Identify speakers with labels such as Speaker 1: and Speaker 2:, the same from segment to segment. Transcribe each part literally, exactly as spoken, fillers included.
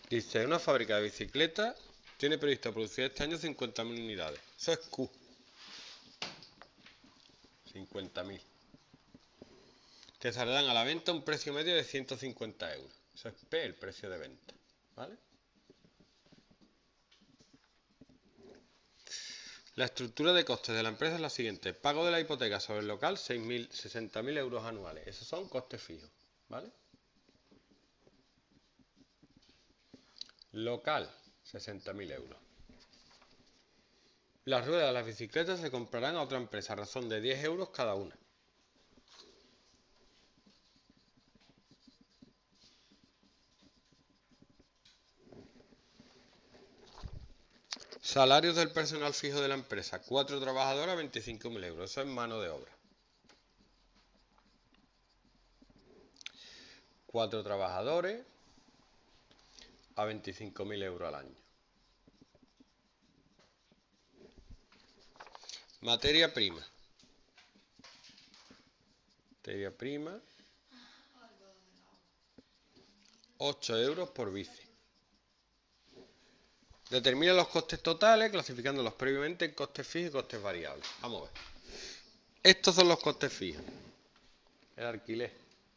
Speaker 1: Dice, una fábrica de bicicletas tiene previsto producir este año cincuenta mil unidades. Eso es Q. cincuenta mil. Que saldrán a la venta a un precio medio de ciento cincuenta euros. Eso es P, el precio de venta. ¿Vale? La estructura de costes de la empresa es la siguiente. Pago de la hipoteca sobre el local, seis mil, sesenta mil euros anuales. Esos son costes fijos. ¿Vale? Local, sesenta mil euros. Las ruedas de las bicicletas se comprarán a otra empresa a razón de diez euros cada una. Salarios del personal fijo de la empresa. Cuatro trabajadores a veinticinco mil euros. Eso es mano de obra. Cuatro trabajadores a veinticinco mil euros al año. Materia prima. Materia prima. ocho euros por bici. Determina los costes totales clasificándolos previamente en costes fijos y costes variables. Vamos a ver. Estos son los costes fijos. El alquiler.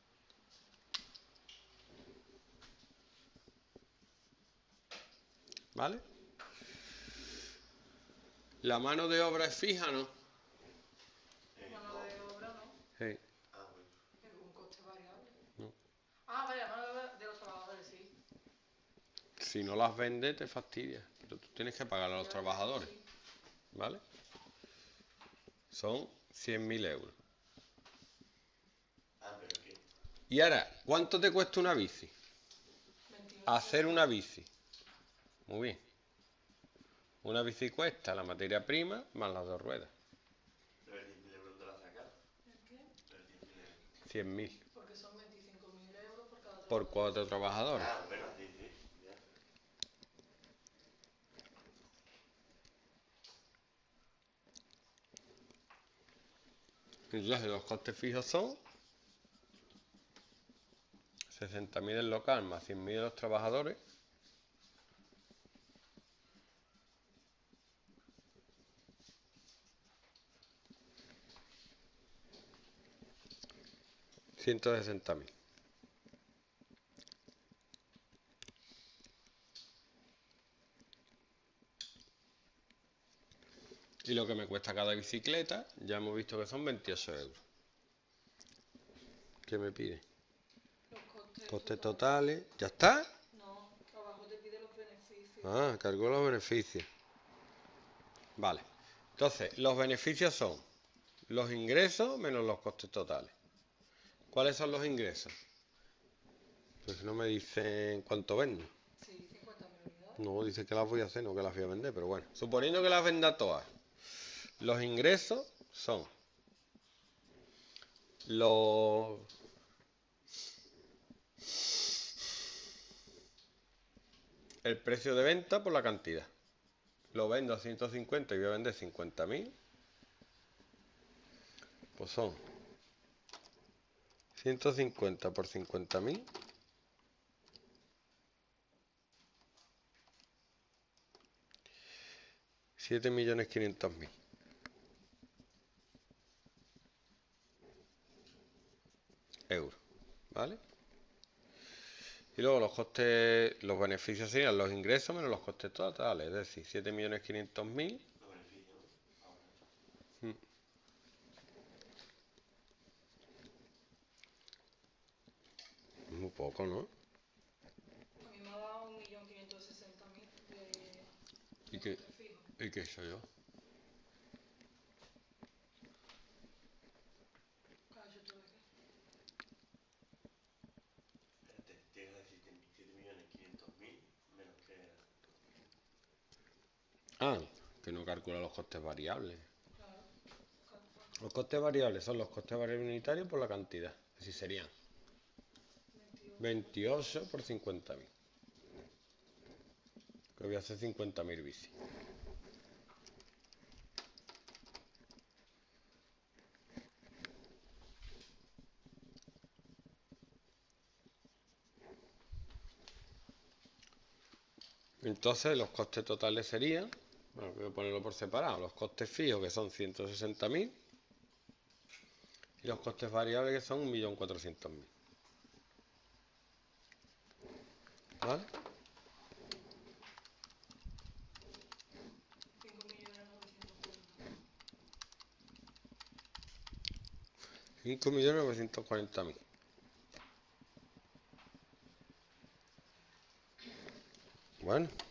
Speaker 1: ¿Vale? La mano de obra es fija, ¿no?
Speaker 2: Mano de obra, ¿no?
Speaker 1: Sí.
Speaker 2: Ah, bueno. Es un coste variable. No. Ah, vale, la mano de obra de los trabajadores, sí.
Speaker 1: Si no las vendes, te fastidia. Pero tú tienes que pagar a los trabajadores. ¿Vale? Son cien mil euros.
Speaker 2: Ah, pero ¿qué?
Speaker 1: Y ahora, ¿cuánto te cuesta una bici?
Speaker 2: veintiocho.
Speaker 1: Hacer una bici. Muy bien. Una bici cuesta la materia prima más las dos ruedas.
Speaker 2: ¿Pero el diez mil euros dónde la sacas? ¿El qué? El diez mil euros.
Speaker 1: cien mil.
Speaker 2: Porque son veinticinco mil euros por cada
Speaker 1: Por
Speaker 2: trabajador.
Speaker 1: cuatro trabajadores.
Speaker 2: Ah, bueno, sí, sí. Ya.
Speaker 1: Entonces los costes fijos son sesenta mil el local más cien mil los trabajadores. ciento sesenta mil. Y lo que me cuesta cada bicicleta, ya hemos visto que son veintiocho euros. ¿Qué me pide?
Speaker 2: Los costes,
Speaker 1: Costes
Speaker 2: totales.
Speaker 1: totales. ¿Ya está?
Speaker 2: No, abajo te pide los beneficios.
Speaker 1: Ah, cargó los beneficios. Vale. Entonces, los beneficios son los ingresos menos los costes totales. ¿Cuáles son los ingresos? Pues no me dicen cuánto vendo.
Speaker 2: Sí, cincuenta mil unidades.
Speaker 1: No, dice que las voy a hacer, no que las voy a vender, pero bueno. Suponiendo que las venda todas. Los ingresos son los... el precio de venta por la cantidad. Lo vendo a ciento cincuenta y voy a vender cincuenta mil. Pues son ciento cincuenta por cincuenta mil. siete millones quinientos mil. Euros. ¿Vale? Y luego los costes, los beneficios serían los ingresos menos los costes totales, es decir, siete millones quinientos mil.
Speaker 2: Los beneficios, ahora.
Speaker 1: Mm. Muy poco, ¿no?
Speaker 2: A mí me ha dado un millón quinientos sesenta mil de,
Speaker 1: ¿Y
Speaker 2: de
Speaker 1: qué,
Speaker 2: costes fijos.
Speaker 1: ¿y qué soy yo?
Speaker 2: ¿Qué has hecho tú de qué? Espérate, tienes que decir siete millones quinientos mil menos que...
Speaker 1: Ah, que no calcula los costes variables.
Speaker 2: Claro.
Speaker 1: Los costes variables son los costes variables unitarios por la cantidad. Así serían veintiocho por cincuenta mil. Que voy a hacer cincuenta mil bicis. Entonces los costes totales serían, bueno, voy a ponerlo por separado, los costes fijos que son ciento sesenta mil y los costes variables que son un millón cuatrocientos mil. ¿Vale? cinco millones novecientos cuarenta mil. Bueno.